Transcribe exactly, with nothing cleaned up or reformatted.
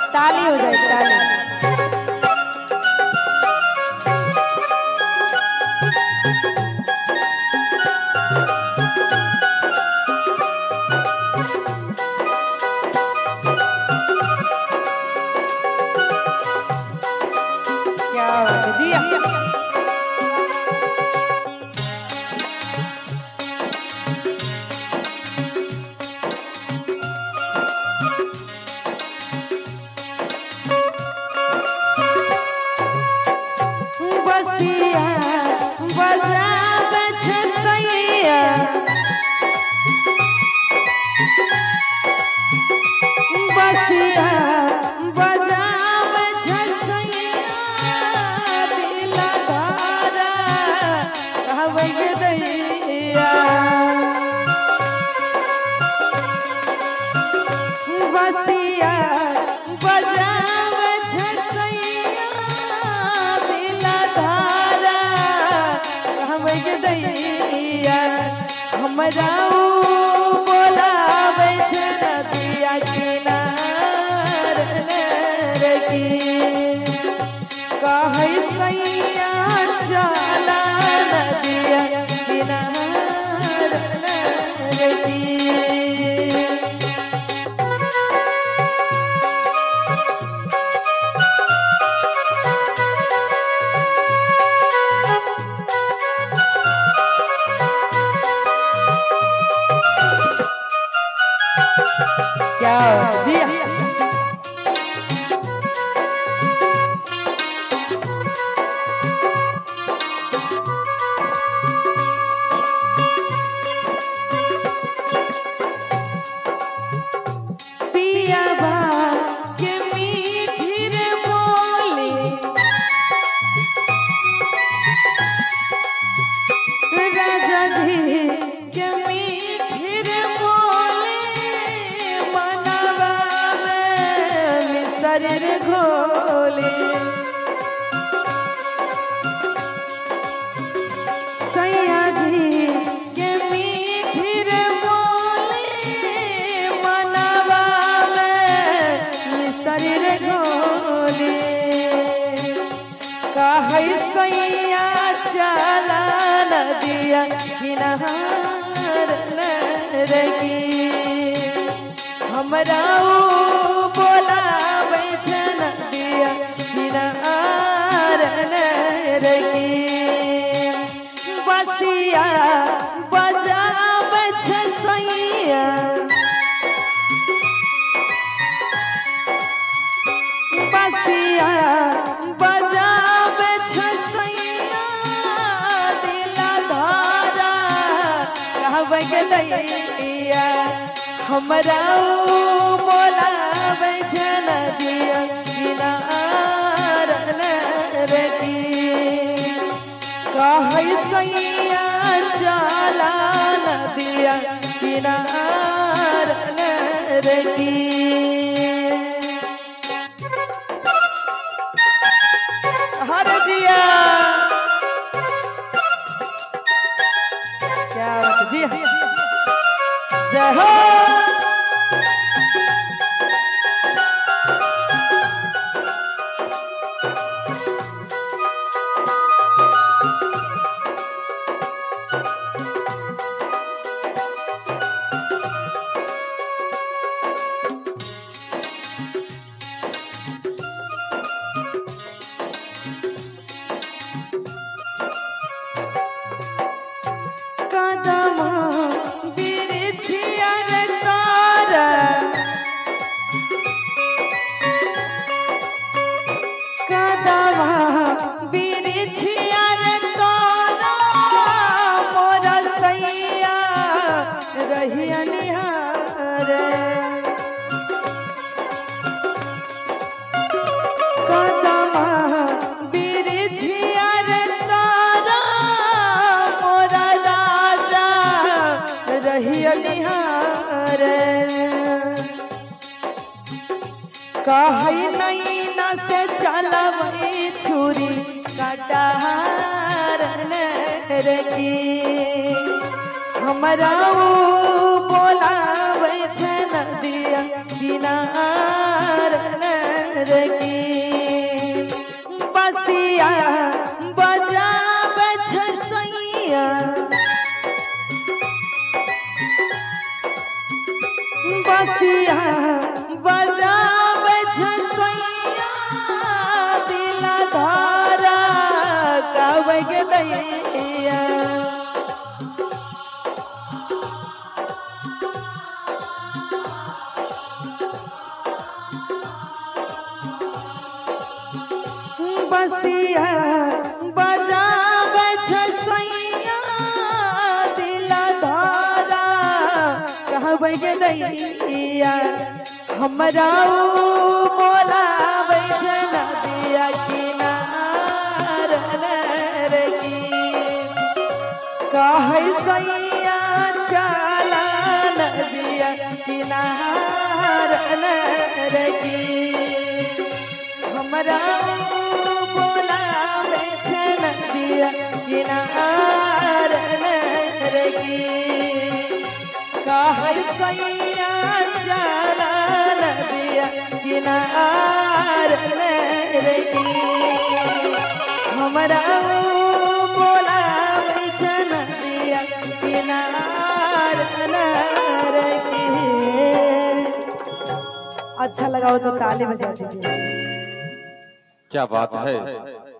ताली हो जाए ताली। क्या बात है जी। क्या जी घोले सैया जी के मीठिर बोले मनवा में शरीर घोले कहे सैया चला नदिया किनार रगी हमरा बोला बसिया बजाबै छै सैया बसिया बजाबै छै सैया दिला धारा कहबै गलैया हमरा बोलाबै छै नदिया किनार रगी कहे सैया चला नदिया किनार रगी हर जिया क्या बात जी जय हो कहे नहीं न से चलबै छुरी कटार रगी हमरा बोलाबै छै नदिया किनार डूबै गे दैया हमरा बोलाबै छै नदिया किनार रे की कहै सैया चला नदिया किनार रे की हमरा बोलाबै छै नदिया किनार रे की कहै सैया चला नदिया किनार रे की हमरा बोलाबै छै नदिया किनार रे की। अच्छा लगा हो तो ताली बजा दीजिए। क्या बात है।